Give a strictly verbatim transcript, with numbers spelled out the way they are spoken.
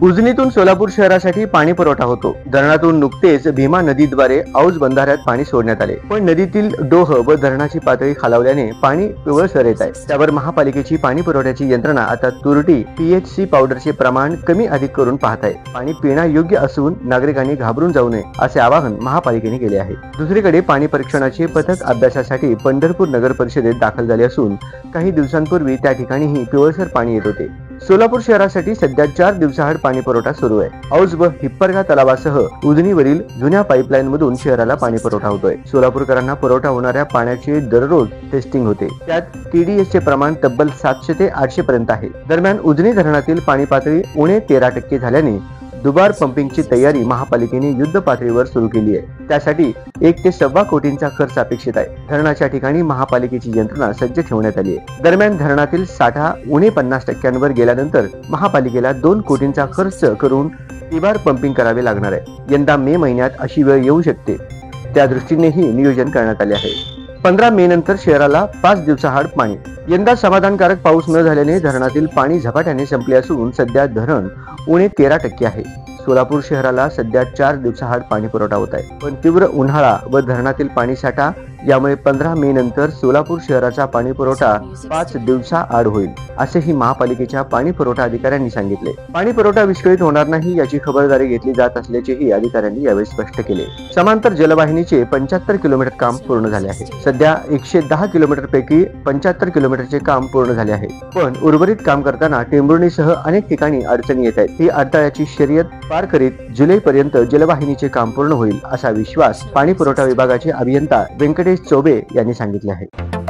उजनीतून सोलापूर शहरासाठी पाणी पुरवठा होतो। धरणातून नुकतेच भीमा नदीद्वारे औज बंधाऱ्यात पाणी सोडण्यात आले, पण नदीतील डोह व धरणाची पातळी खालावल्याने पाणी पिवळसर येत आहे। त्यावर महापालिकेची पाणी पुरवठ्याची यंत्रणा आता तुरटी पीएचसी पावडरचे प्रमाण कमी अधिक करून पाहत आहे। पाणी पिण्यायोग्य असून नागरिकांनी घाबरून जाऊ नये असे आवाहन महापालिकेने केले आहे। दुसरीकडे पाणी परीक्षणाचे पथक अभ्यासासाठी पंढरपूर नगर परिषदेत दाखल झाले असून काही दिवसांपूर्वी त्या ठिकाणीही पिवळसर पाणी येत होते। सोलापूर शहरासाठी सध्या चार दिवसाआड पाणी पुरवठा सुरू आहे। औज व हिप्परगा तलावासह उजनीवरील जुन्या पाईपलाईन मधून शहराला पाणी पुरवठा होतोय। सोलापूरकरांना पुरवठा होणाऱ्या पाण्याचे दररोज टेस्टिंग होते, त्यात टीडीएस चे प्रमाण तब्बल सातशे ते आठशे पर्यंत आहे। दरम्यान उजनी धरणातील पाणी पातळी उणे तेरा टक्के झाल्याने दुबार पंपिंगची तयारी महापालिकेने युद्ध पातळीवर सुरू केली आहे। त्यासाठी एक ते सव्वा कोटींचा खर्च अपेक्षित आहे। धरणाच्या ठिकाणी महापालिकेची यंत्रणा सज्ज ठेवण्यात आली आहे। दरम्यान धरणातील साठा उणे पन्नास टक्क्यांवर गेल्यानंतर महापालिकेला दोन कोटींचा खर्च करून दुबार पंपिंग करावे लागणार आहे। यंदा मे महिन्यात अशी वेळ येऊ शकते, त्या दृष्टीनेही नियोजन करण्यात आले आहे। पंधरा मे नंतर शहराला पाच दिवसाआड पाणी। यंदा समाधानकारक पाऊस न झाल्याने धरणातील पाणी झपाट्याने संपले असून सध्या धरण उणे तेरा टक्के आहे। सोलापूर शहराला सध्या चार दिवसाआड पाणी पुरवठा होत आहे, पण तीव्र उन्हाळा व धरणातील पाणी साठा यामुळे पंधरा मे नंतर सोलापूर शहराचा पाणी पुरवठा पाच दिवसाआड होईल, असेही महापालिकेच्या पाणी पुरवठा अधिकाऱ्यांनी सांगितले। पाणी पुरवठा विस्कळीत होणार नाही याची खबरदारी घेतली जात असल्याचेही अधिकाऱ्यांनी यावेळी स्पष्ट केले। समांतर जलवाहिनीचे पंच्याहत्तर किलोमीटर काम पूर्ण झाले आहे। सध्या एकशे दहा किलोमीटर पैकी पंच्याहत्तर किलोमीटरचे काम पूर्ण झाले आहे, पण उर्वरित काम करताना टेंभुर्णीसह अनेक ठिकाणी अडचणी येत आहेत। ही अडथळ्याची शर्यत पार करीत जुलै पर्यंत जलवाहिनीचे काम पूर्ण होईल, असा विश्वास पाणी पुरवठा विभागाचे अभियंता व्यंकटेश चौबे यांनी सांगितले आहे।